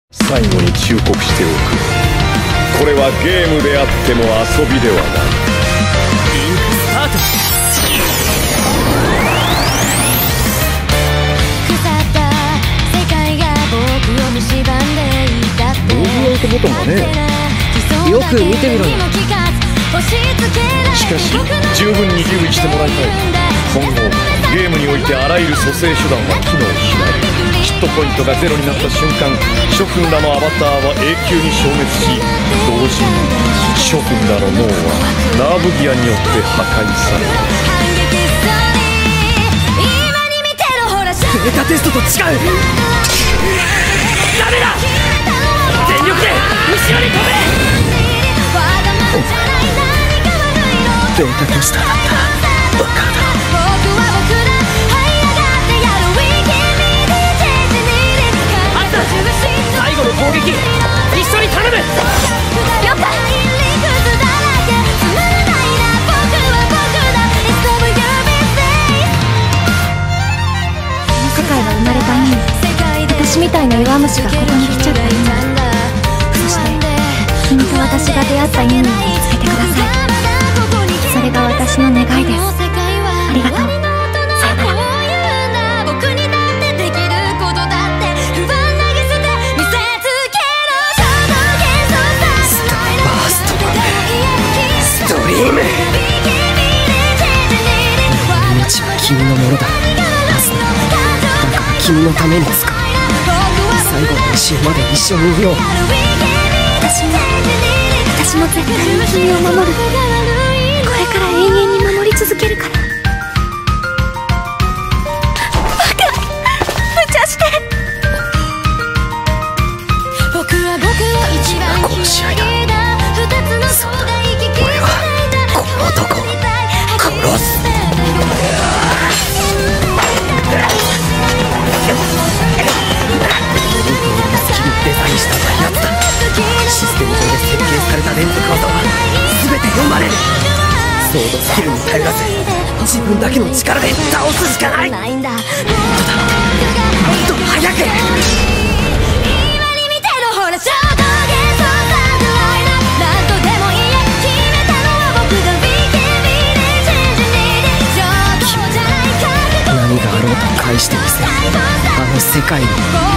最後に忠告しておく。これはゲームであっても遊びではない。 リンクスタート。 腐った世界が僕を蝕んでいたって。 ノーズアウトボタンがね。 よく見てみろよ。 しかし十分に留意してもらいたい。今後ゲームにおいてあらゆる蘇生手段は機能しない。ヒットポイントがゼロになった瞬間、諸君らのアバターは永久に消滅し、同時に諸君らの脳はナーブギアによって破壊される。 ベータテストと違う。ダメだ。全力で後ろに飛べ。ベータテストだった。バカだ。あった。最後の攻撃一緒に頼む。 了解。世界が生まれた意味、私みたいな弱虫がここに来ちゃった意味、そして君と私が出会った意味を見つけてください。それが私の願いです。ありがとう。さよなら。 ストリーム。命は君のものだ。アスナ。だから君のために使う。最後の一瞬まで一緒にいよう。 私も絶対に君を守る。これから永遠に守り続けるから。バカ、無茶して。 君が殺し合いだ。そうだ、俺はこの男を殺す。デザインしたやつだ。システム上で設計された連続技は全て読まれる。ソードスキルに頼らず自分だけの力で倒すしかない。もっとだ、もっと早く。何があろうと返してみせる。あの世界に。